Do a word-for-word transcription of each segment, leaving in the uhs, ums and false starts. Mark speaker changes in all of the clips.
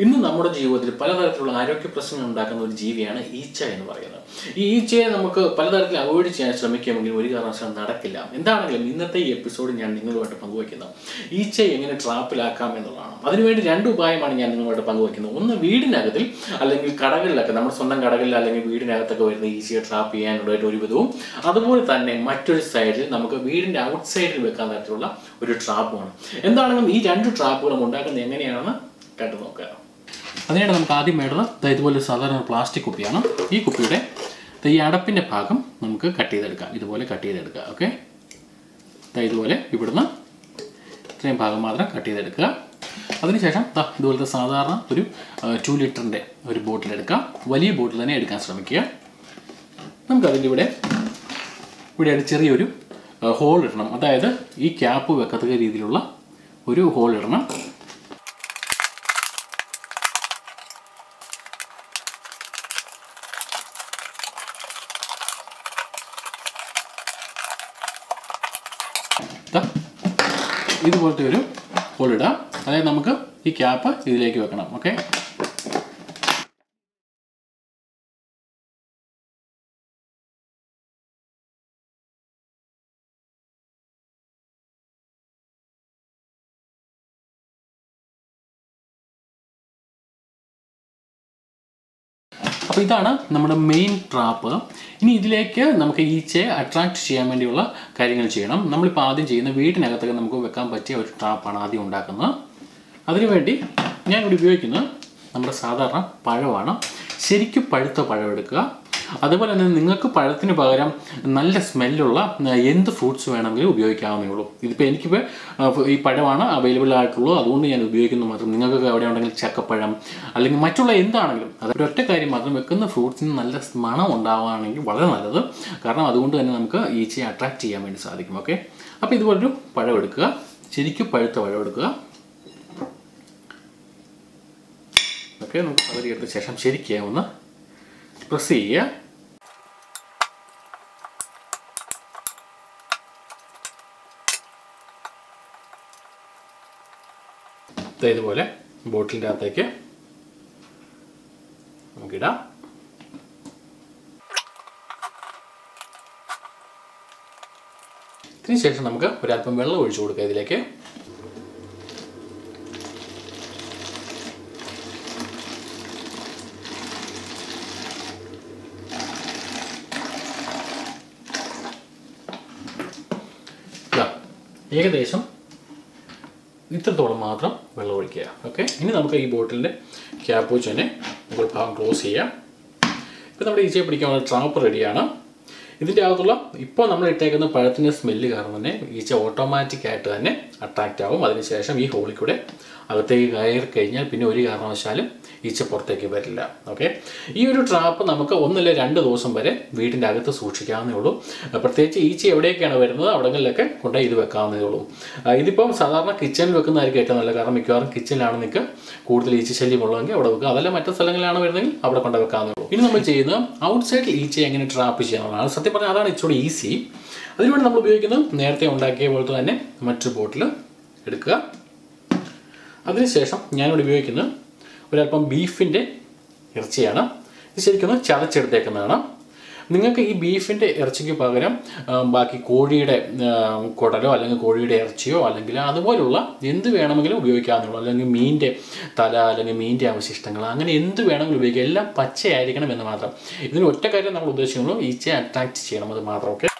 Speaker 1: ഇന്ന് നമ്മുടെ ജീവിതത്തിൽ പലതരത്തിലുള്ള ആരോഗ്യ പ്രശ്നങ്ങൾ ഉണ്ടാക്കുന്ന ഒരു ജീവിയാണ് ഈച്ച എന്ന് പറയുന്നത്. ഈ ഈച്ചയെ നമുക്ക് പലതരത്തിൽ അവോയ്ഡ് ചെയ്യാൻ ശ്രമിക്കുമെങ്കിലും ഒരു കാരണവശാലും നടക്കില്ല. എന്താണെങ്കിലും ഇന്നത്തെ ഈ എപ്പിസോഡ് ഞാൻ നിങ്ങളുമായിട്ട് പങ്കുവയ്ക്കുന്നത് ഈച്ചയെ എങ്ങനെ ട്രാപ്പിലാക്കാം എന്നുള്ളതാണ്. അതിനുവേണ്ടി രണ്ട് ഉപായമാണ് ഞാൻ നിങ്ങളുമായിട്ട് പങ്കുവയ്ക്കുന്നത്. ഒന്ന്, വീടിനകത്തിൽ അല്ലെങ്കിൽ കടകളിലൊക്കെ, നമ്മുടെ സ്വന്തം കടകളിൽ അല്ലെങ്കിൽ വീടിനകത്തൊക്കെ വരുന്ന ഈച്ചയെ ട്രാപ്പ് ചെയ്യാനുള്ള ഒരു വിധവും, അതുപോലെ തന്നെ മറ്റൊരു സൈഡിൽ നമുക്ക് വീടിൻ്റെ ഔട്ട് സൈഡിൽ വെക്കാൻ തരത്തിലുള്ള ഒരു ട്രാപ്പുമാണ്. എന്താണെങ്കിലും ഈ രണ്ട് ട്രാപ്പുകളും ഉണ്ടാക്കുന്നത് എങ്ങനെയാണെന്ന് കണ്ടു നോക്കുക. അതിനായിട്ട് നമുക്ക് ആദ്യം വേണ്ടത് ഇതുപോലെ സാധാരണ പ്ലാസ്റ്റിക് കുപ്പിയാണ്. ഈ കുപ്പിയുടെ ഈ അടപ്പിൻ്റെ ഭാഗം നമുക്ക് കട്ട് ചെയ്തെടുക്കാം. ഇതുപോലെ കട്ട് ചെയ്തെടുക്കുക. ഓക്കെ, ഇതുപോലെ ഇവിടുന്ന് ഇത്രയും ഭാഗം മാത്രം കട്ട് ചെയ്തെടുക്കുക. അതിനുശേഷം ഇതുപോലത്തെ സാധാരണ ഒരു ടു ലിറ്ററിൻ്റെ ഒരു ബോട്ടിൽ എടുക്കാം. വലിയ ബോട്ടിൽ തന്നെ എടുക്കാൻ ശ്രമിക്കുക. നമുക്കതിൻ്റെ ഇവിടെ ഇവിടെ ചെറിയൊരു ഹോൾ ഇടണം. അതായത് ഈ ക്യാപ്പ് വെക്കത്തക്ക രീതിയിലുള്ള ഒരു ഹോൾ ഇടണം. ഇതുപോലത്തെ ഒരു ഹോൾ ഇടാം. അതായത് നമുക്ക് ഈ ക്യാപ്പ് ഇതിലേക്ക് വെക്കണം. ഓക്കെ, അപ്പോൾ ഇതാണ് നമ്മുടെ മെയിൻ ട്രാപ്പ്. ഇനി ഇതിലേക്ക് നമുക്ക് ഈച്ചയെ അട്രാക്റ്റ് ചെയ്യാൻ വേണ്ടിയുള്ള കാര്യങ്ങൾ ചെയ്യണം. നമ്മളിപ്പോൾ ആദ്യം ചെയ്യുന്ന വീട്ടിനകത്തൊക്കെ നമുക്ക് വെക്കാൻ പറ്റിയ ഒരു ട്രാപ്പാണ് ആദ്യം ഉണ്ടാക്കുന്നത്. അതിനുവേണ്ടി ഞാനിവിടെ ഉപയോഗിക്കുന്നത് നമ്മുടെ സാധാരണ പഴമാണ്. ശരിക്കും പഴുത്ത പഴം എടുക്കുക. അതുപോലെ തന്നെ നിങ്ങൾക്ക് പഴത്തിന് പകരം നല്ല സ്മെല്ലുള്ള എന്ത് ഫ്രൂട്ട്സ് വേണമെങ്കിലും ഉപയോഗിക്കാവുന്നേ ഉള്ളൂ. ഇതിപ്പോൾ എനിക്കിപ്പോൾ ഈ പഴമാണ് അവൈലബിൾ ആയിട്ടുള്ളൂ, അതുകൊണ്ട് ഞാൻ ഉപയോഗിക്കുന്നു മാത്രം. നിങ്ങൾക്ക് എവിടെ ഉണ്ടെങ്കിൽ ചക്കപ്പഴം അല്ലെങ്കിൽ മറ്റുള്ള എന്താണെങ്കിലും, അത് ഒറ്റ കാര്യം മാത്രം, വെക്കുന്ന ഫ്രൂട്ട്സിന് നല്ല മണം ഉണ്ടാവുകയാണെങ്കിൽ വളരെ നല്ലത്. കാരണം അതുകൊണ്ട് തന്നെ നമുക്ക് ഈച്ചയെ അട്രാക്റ്റ് ചെയ്യാൻ വേണ്ടി സാധിക്കും. ഓക്കെ, അപ്പോൾ ഇതുപോലൊരു പഴം എടുക്കുക. ശരിക്കും പഴുത്ത പഴം എടുക്കുക. ഓക്കെ, നമുക്ക് പകുതി എടുത്ത ശേഷം ശരിക്കും ഒന്ന് പ്രസ് ചെയ്യുക. ഇതുപോലെ ബോട്ടിലിൻ്റെ അകത്തേക്ക് നമുക്കിടാം. ഇതിനുശേഷം നമുക്ക് ഒരല്പം വെള്ളം ഒഴിച്ചു കൊടുക്കുക ഇതിലേക്ക്. ഏകദേശം ഇത്രത്തോളം മാത്രം വെള്ളം ഒഴിക്കുക. ഓക്കെ, ഇനി നമുക്ക് ഈ ബോട്ടിലിൻ്റെ ക്യാപ്പ് വെച്ച് തന്നെ മുകൾ ഭാഗം ക്ലോസ് ചെയ്യാം. ഇപ്പോൾ നമ്മുടെ ഈച്ചയെ പിടിക്കാനുള്ള ട്രാപ്പ് റെഡിയാണ്. ഇതിൻ്റെ അകത്തുള്ള ഇപ്പോൾ നമ്മൾ ഇട്ടേക്കുന്ന പഴത്തിൻ്റെ സ്മെല്ല് കാരണം തന്നെ ഈച്ച ഓട്ടോമാറ്റിക്കായിട്ട് തന്നെ അട്രാക്റ്റ് ആവും. അതിനുശേഷം ഈ ഹോളിൽ കൂടെ അകത്തേക്ക് കയറി കഴിഞ്ഞാൽ പിന്നെ ഒരു കാരണവശാലും ഈച്ച പുറത്തേക്ക് വരില്ല. ഓക്കെ, ഈ ഒരു ട്രാപ്പ് നമുക്ക് ഒന്നല്ല രണ്ട് ദിവസം വരെ വീടിൻ്റെ അകത്ത് സൂക്ഷിക്കാവുന്നേ ഉള്ളൂ. പ്രത്യേകിച്ച് ഈച്ച എവിടെയൊക്കെയാണ് വരുന്നത് അവിടങ്ങളിലൊക്കെ കൊണ്ടുപോയി ഇത് വെക്കാവുന്നതേ ഉള്ളൂ. ഇതിപ്പം സാധാരണ കിച്ചണിൽ വെക്കുന്നതായിരിക്കും ഏറ്റവും നല്ലത്. കാരണം മിക്കവാറും കിച്ചണിലാണ് നിങ്ങൾക്ക് കൂടുതൽ ഈച്ച ശല്യം ഉള്ളതെങ്കിൽ അവിടെ വെക്കുക. അതല്ല മറ്റു സ്ഥലങ്ങളിലാണ് വരുന്നതെങ്കിൽ അവിടെ കൊണ്ടു വെക്കാവുന്നേ ഉള്ളൂ. ഇനി നമ്മൾ ചെയ്യുന്നത് ഔട്ട് സൈഡിൽ ഈച്ചയെ എങ്ങനെ ട്രാപ്പ് ചെയ്യാനുള്ളതാണ്. സത്യം പറഞ്ഞാൽ അതാണ് ഇച്ചിരി ഈസി. അതിനുവേണ്ടി നമ്മൾ ഉപയോഗിക്കുന്നത് നേരത്തെ ഉണ്ടാക്കിയ പോലത്തെ തന്നെ മറ്റൊരു ബോട്ടിൽ എടുക്കുക. അതിനുശേഷം ഞാനിവിടെ ഉപയോഗിക്കുന്നത് ഒരല്പം ബീഫിൻ്റെ ഇറച്ചിയാണ്. ഇത് ശരിക്കും ചതച്ചെടുത്തേക്കുന്നതാണ്. നിങ്ങൾക്ക് ഈ ബീഫിൻ്റെ ഇറച്ചിക്ക് പകരം ബാക്കി കോഴിയുടെ കുടലോ അല്ലെങ്കിൽ കോഴിയുടെ ഇറച്ചിയോ അല്ലെങ്കിൽ അതുപോലുള്ള എന്ത് വേണമെങ്കിലും ഉപയോഗിക്കാവുന്നതുള്ളൂ. അല്ലെങ്കിൽ മീനിൻ്റെ തല അല്ലെങ്കിൽ മീനിൻ്റെ അവശിഷ്ടങ്ങൾ അങ്ങനെ എന്ത് വേണമെങ്കിലും ഉപയോഗിക്കുക. എല്ലാം പച്ചയായിരിക്കണം എന്ന് മാത്രം. ഇതിന് ഒറ്റ കാര്യം നമ്മൾ ഉദ്ദേശിക്കുന്നുള്ളൂ, ഈച്ചയെ അട്രാക്റ്റ് ചെയ്യണം, അത് മാത്രം. ഓക്കെ,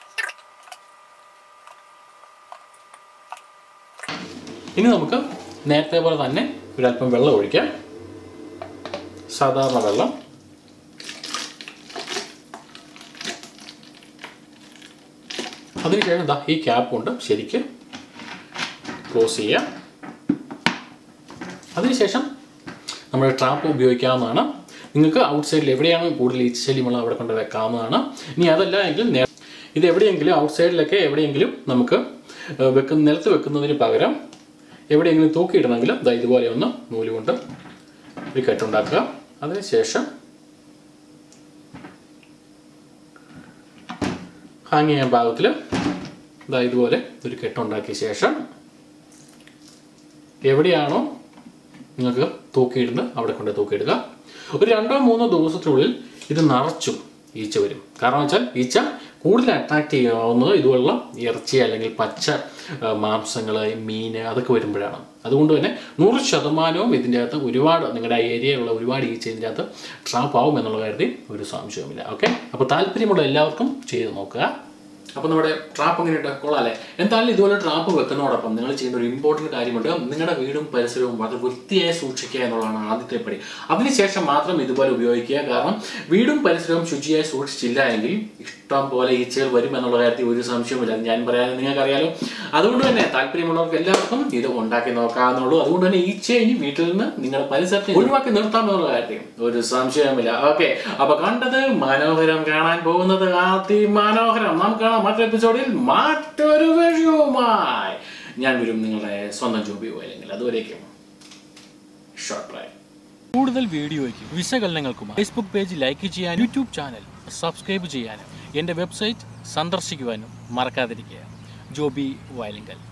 Speaker 1: ഇനി നമുക്ക് നേരത്തെ പോലെ തന്നെ ഒരല്പം വെള്ളം ഒഴിക്കാം. സാധാരണ വെള്ളം. അതിനുശേഷം എന്താ ഈ ക്യാപ്പ് കൊണ്ട് ശരിക്കും ക്ലോസ് ചെയ്യാം. അതിനുശേഷം നമ്മുടെ ട്രാപ്പ് ഉപയോഗിക്കാവുന്നതാണ്. നിങ്ങൾക്ക് ഔട്ട് സൈഡിൽ എവിടെയാണ് കൂടുതൽ ഈച്ച ശല്യമുള്ളത് അവിടെ കൊണ്ട് വെക്കാവുന്നതാണ്. ഇനി അതല്ല എങ്കിൽ ഇത് എവിടെയെങ്കിലും ഔട്ട് സൈഡിലൊക്കെ എവിടെയെങ്കിലും നമുക്ക് വെക്കുന്ന നിലത്ത് വെക്കുന്നതിന് പകരം എവിടെയെങ്കിലും തൂക്കിയിടണമെങ്കിൽ ഇതാ ഇതുപോലെ ഒന്ന് നൂല് കൊണ്ട് ഒരു കെട്ടുണ്ടാക്കുക. അതിനുശേഷം ഹാങ് ചെയ്യാൻ പാകത്തിൽ ഇതാ ഇതുപോലെ ഒരു കെട്ടുണ്ടാക്കിയ ശേഷം എവിടെയാണോ നിങ്ങൾക്ക് തൂക്കിയിടുന്ന അവിടെ കൊണ്ട് തൂക്കിയിടുക. ഒരു രണ്ടോ മൂന്നോ ദിവസത്തിനുള്ളിൽ ഇത് നിറച്ചും ഈച്ച വരും. കാരണം വെച്ചാൽ ഈച്ച കൂടുതൽ അട്രാക്റ്റ് ചെയ്യാവുന്നത് ഇതുപോലുള്ള ഇറച്ചി അല്ലെങ്കിൽ പച്ച മാംസങ്ങൾ, മീൻ അതൊക്കെ വരുമ്പോഴാണ്. അതുകൊണ്ട് തന്നെ നൂറ് ശതമാനവും ഇതിൻ്റെ അകത്ത് ഒരുപാട് നിങ്ങളുടെ ആ ഏരിയയിലുള്ള ഒരുപാട് ഈച്ച ഇതിൻ്റെ അകത്ത് ട്രാപ്പ് ആവും എന്നുള്ള കാര്യത്തിൽ ഒരു സംശയവുമില്ല. ഓക്കെ, അപ്പോൾ താല്പര്യമുള്ള എല്ലാവർക്കും ചെയ്ത് നോക്കുക. അപ്പോൾ നമ്മുടെ ട്രാപ്പ് എങ്ങനെയുണ്ട്? കൊള്ളാല്ലേ? എന്തായാലും ഇതുപോലെ ട്രാപ്പ് വെക്കുന്നതോടൊപ്പം നിങ്ങൾ ചെയ്യുന്ന ഒരു ഇമ്പോർട്ടൻറ്റ് കാര്യമുണ്ട്. നിങ്ങളുടെ വീടും പരിസരവും വളരെ വൃത്തിയായി സൂക്ഷിക്കുക എന്നുള്ളതാണ് ആദ്യത്തെ പടി. അതിനുശേഷം മാത്രം ഇതുപോലെ ഉപയോഗിക്കുക. കാരണം വീടും പരിസരവും ശുചിയായി സൂക്ഷിച്ചില്ല എങ്കിൽ ഇഷ്ടം പോലെ ഈച്ചകൾ വരും എന്നുള്ള കാര്യത്തിൽ ഒരു സംശയവുമില്ല. ഞാൻ പറയാൻ നിങ്ങൾക്കറിയാലോ. അതുകൊണ്ട് തന്നെ താല്പര്യമുള്ളവർക്ക് എല്ലാവർക്കും ഇത് ഉണ്ടാക്കി നോക്കാവുന്നുള്ളൂ. അതുകൊണ്ട് തന്നെ ഈച്ചയെ ഇനി വീട്ടിൽ നിന്ന് നിങ്ങളുടെ പരിസരത്തിൽ ഒഴിവാക്കി നിർത്താമെന്നുള്ള കാര്യത്തിൽ ഒരു സംശയവുമില്ല. ഓക്കെ, അപ്പോൾ കണ്ടത് മനോഹരം, കാണാൻ പോകുന്നത് അതിമനോഹരം. നമുക്ക് കാണാം മറ്റൊരു എപ്പിസോഡിൽ മറ്റൊരു വിഷയവുമായി. ഞാൻ വരും നിങ്ങളുടെ സ്വന്തം ജോബി അല്ലെങ്കിൽ അതുവരേക്കും ഷോർട്ട് പ്രൈ. കൂടുതൽ വീഡിയോയ്ക്കും വിശകലനങ്ങൾക്കും ഫേസ്ബുക്ക് പേജ് ലൈക്ക് ചെയ്യാനും യൂട്യൂബ് ചാനൽ സബ്സ്ക്രൈബ് ചെയ്യാനും എൻ്റെ വെബ്സൈറ്റ് സന്ദർശിക്കുവാനും മറക്കാതിരിക്കുക. ജോബി വയലിങ്കൽ.